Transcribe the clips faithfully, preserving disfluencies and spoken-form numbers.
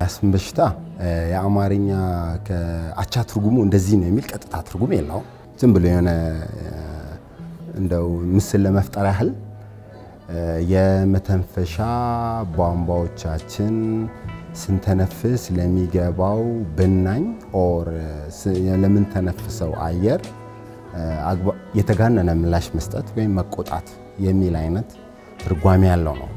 አስም በሽታ የአማርኛ ከአቻ ትርጉሙ እንደዚህ ነው የሚል ቀጥታ ትርጉም የለውም ዝም ብሎ የሆነ እንደው ምስል ለመፍጠር ያህል የመተንፈሻ ቧንቧዎቻችን ስንተነፍስ ለሚገባው ብናኝ ኦር ለምን ተነፍሰው አየር የተጋነነ ምላሽ መስጠት ወይም መቆጣት የሚል አይነት ትርጓሜ ያለው ነው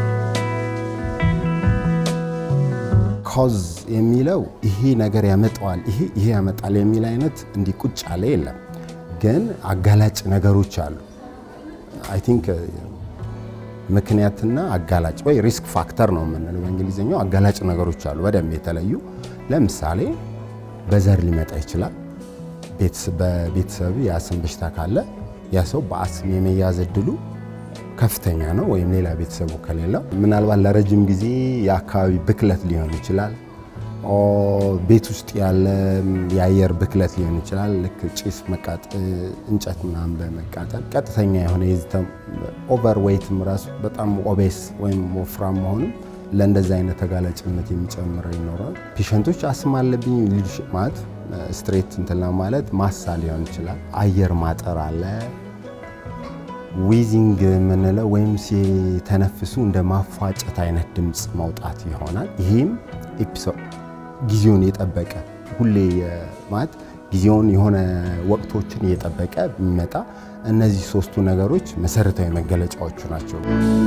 ኮዝ የሚለው ይሄ ነገር ያመጣዋል ይሄ ይሄ ያመጣል የሚል አይነት እንዲቁጭ አለ የለም ግን አጋላጭ ነገሮች አሉ አይ ቲንክ ምክንያትና አጋላጭ ወይ ሪስክ ፋክተር ነው የምንለው በእንግሊዘኛው አጋላጭ ነገሮች አሉ በደም የተለዩ ለምሳሌ በዘር ሊመጣ ይችላል ቤተሰብ በቤተሰብ የአስም በሽታ ካለ ያ ሰው በአስም የመያዝ እድሉ ከፍተኛ ነው ወይም ሌላ ቤተሰቡ ከሌለው ምናልባት ለረጅም ጊዜ የአካባቢ ብክለት ሊሆን ይችላል ኦ ቤት ውስጥ ያለ የአየር ብክለት ሊሆን ይችላል ልክ ጭስ መቃጠል እንጨት ምናምን በመቃጠል ቀጥተኛ የሆነ የዝተም ኦቨር ዌይትም ራሱ በጣም ኦቤስ ወይም ወፍራም መሆኑ ለእንደዛ አይነት ተጋላጭነት የሚጨምር ይኖራል ፔሸንቶች አስም አለብኝ ልጅ ማለት ስትሬት እንትና ማለት ማሳ ሊሆን ይችላል አየር ማጠር አለ ዊዚንግ ምንለው ወይም ሲተነፍሱ እንደ ማፋጨት አይነት ድምጽ ማውጣት ይሆናል ይሄም ኤፒሶድ ጊዜውን የጠበቀ ሁሌ ማለት ጊዜውን የሆነ ወቅቶችን የጠበቀ የሚመጣ እነዚህ ሶስቱ ነገሮች መሰረታዊ መገለጫዎቹ ናቸው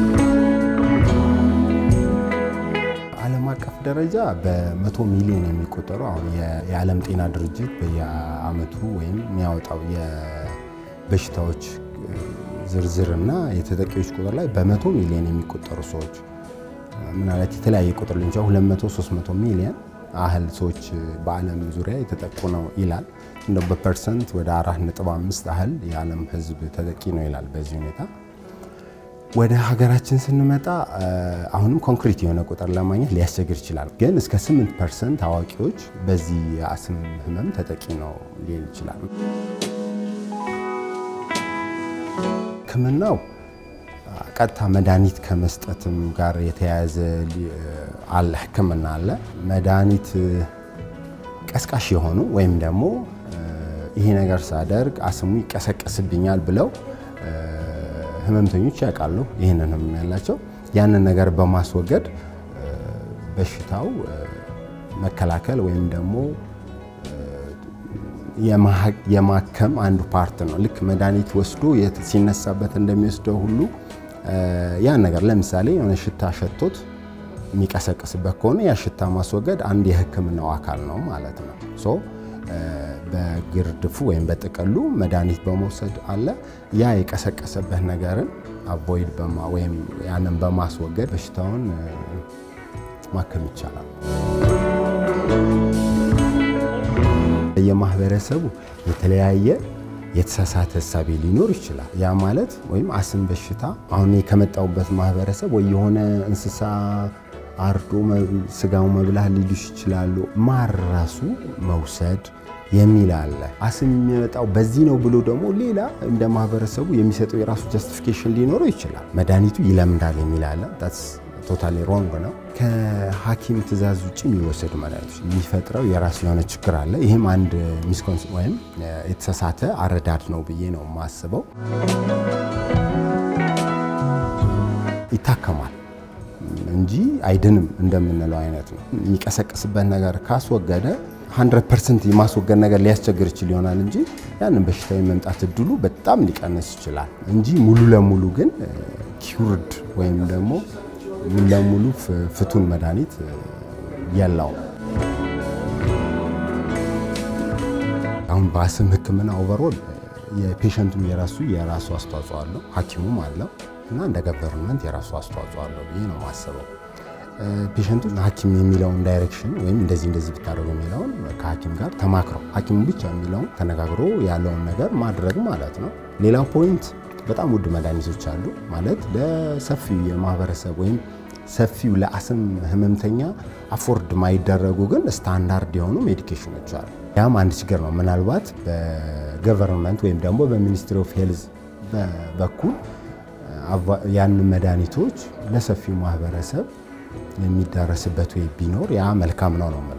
ዓለም አቀፍ ደረጃ በመቶ ሚሊዮን የሚቆጠሩ አሁን የዓለም ጤና ድርጅት በየአመቱ ወይም የሚያወጣው የበሽታዎች ዝርዝርና የተጠቂዎች ቁጥር ላይ በመቶ ሚሊዮን የሚቆጠሩ ሰዎች ምናልባት የተለያየ ቁጥር ልንቻው ሁለት መቶ ሶስት መቶ ሚሊዮን አህል ሰዎች በዓለም ዙሪያ የተጠቁ ነው ይላል እንደው በፐርሰንት ወደ አራት ነጥብ አምስት አህል የዓለም ህዝብ ተጠቂ ነው ይላል በዚህ ሁኔታ ወደ ሀገራችን ስንመጣ አሁንም ኮንክሪት የሆነ ቁጥር ለማግኘት ሊያስቸግር ይችላል ግን እስከ ስምንት ፐርሰንት አዋቂዎች በዚህ የአስም ህመም ተጠቂ ነው ሊል ይችላል ከመናው ቀጥታ መድኃኒት ከመስጠትም ጋር የተያያዘ አለ ህክምና አለ መድኃኒት ቀስቃሽ የሆኑ ወይም ደግሞ ይሄ ነገር ሳደርግ አስሙ ይቀሰቀስብኛል ብለው ህመምተኞች ያቃሉ ይሄንን ህመም ያላቸው ያንን ነገር በማስወገድ በሽታው መከላከል ወይም ደግሞ የማከም አንዱ ፓርት ነው ልክ መድኃኒት ወስዶ ሲነሳበት እንደሚወስደው ሁሉ ያ ነገር ለምሳሌ የሆነ ሽታ ሸቶት የሚቀሰቅስበት ከሆነ ያ ሽታ ማስወገድ አንድ የህክምናው አካል ነው ማለት ነው ሶ በግርድፉ ወይም በጥቅሉ መድኃኒት በመውሰድ አለ ያ የቀሰቀሰበት ነገርን አቮይድ በማ ወይም ያንን በማስወገድ በሽታውን ማከም ይቻላል የማህበረሰቡ የተለያየ የተሳሳተ ሐሳብ ሊኖር ይችላል ያ ማለት ወይም አስም በሽታ አሁን ከመጣውበት ማህበረሰብ ወይ የሆነ እንስሳ አርዶ ስጋው መብላህ ሊልሽ ይችላል ማራሱ መውሰድ የሚል አለ አስም የሚመጣው በዚህ ነው ብሎ ደግሞ ሌላ እንደ ማህበረሰቡ የሚሰጠው የራሱ ጀስቲፊኬሽን ሊኖረው ይችላል መድኃኒቱ ይለምዳል የሚል አለ that's totally wrong ነው ከሐኪም ትዕዛዝ ውጪ የሚወሰዱ መድኃኒቶች የሚፈጥረው የራሱ የሆነ ችግር አለ ይሄም አንድ ሚስኮንሰፕት ወይም የተሳሳተ አረዳድ ነው ብዬ ነው ማስበው ይታከማል እንጂ አይድንም እንደምንለው አይነት ነው የሚቀሰቅስበት ነገር ካስወገደ one hundred percent የማስወገድ ነገር ሊያስቸግር ይችላል ይሆናል እንጂ ያንን በሽታ የመምጣት እድሉ በጣም ሊቀንስ ይችላል እንጂ ሙሉ ለሙሉ ግን ኪውርድ ወይም ደግሞ ሙሉ ለሙሉ ፍቱን መድኃኒት ያለው አሁን በአስም ህክምና ኦቨርኦል የፔሸንቱ የራሱ የራሱ አስተዋጽኦ አለው ሐኪሙም አለው እና እንደ ገቨርንመንት የራሱ አስተዋጽኦ አለው ብዬ ነው ማሰበው ፔሸንቱ ሐኪም የሚለውን ዳይሬክሽን ወይም እንደዚህ እንደዚህ ብታደርጉ የሚለውን ከሐኪም ጋር ተማክረው ሐኪሙ ብቻ የሚለውን ተነጋግሮ ያለውን ነገር ማድረግ ማለት ነው ሌላው ፖይንት በጣም ውድ መድኃኒቶች አሉ ማለት ለሰፊው የማህበረሰብ ወይም ሰፊው ለአስም ህመምተኛ አፎርድ ማይደረጉ ግን ስታንዳርድ የሆኑ ሜዲኬሽኖች አሉ ያም አንድ ችግር ነው ምናልባት በገቨርንመንት ወይም ደግሞ በሚኒስትሪ ኦፍ ሄልዝ በኩል ያን መድኃኒቶች ለሰፊው ማህበረሰብ የሚዳረስበት ወይ ቢኖር ያ መልካም ነው ነው